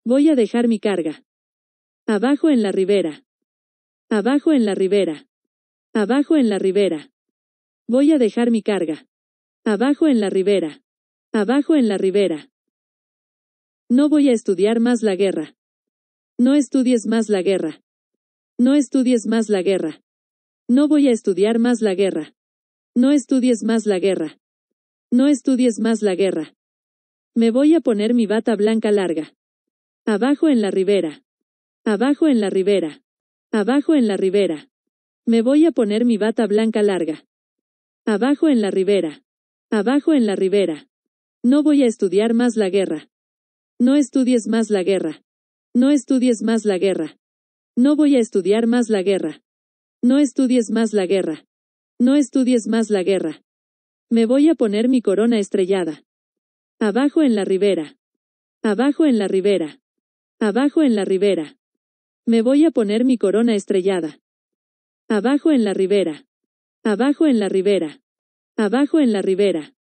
Voy a dejar mi carga. Abajo en la ribera. Abajo en la ribera. Abajo en la ribera. Voy a dejar mi carga. Abajo en la ribera. Abajo en la ribera. No voy a estudiar más la guerra. No estudies más la guerra. No estudies más la guerra. No voy a estudiar más la guerra. No estudies más la guerra. No estudies más la guerra. Me voy a poner mi bata blanca larga. Abajo en la ribera. Abajo en la ribera. Abajo en la ribera. Me voy a poner mi bata blanca larga. Abajo en la ribera. Abajo en la ribera. No voy a estudiar más la guerra. No estudies más la guerra. No estudies más la guerra. No voy a estudiar más la guerra. No estudies más la guerra. No estudies más la guerra. Me voy a poner mi corona estrellada. Abajo en la ribera. Abajo en la ribera. Abajo en la ribera. Me voy a poner mi corona estrellada. Abajo en la ribera. Abajo en la ribera. Abajo en la ribera.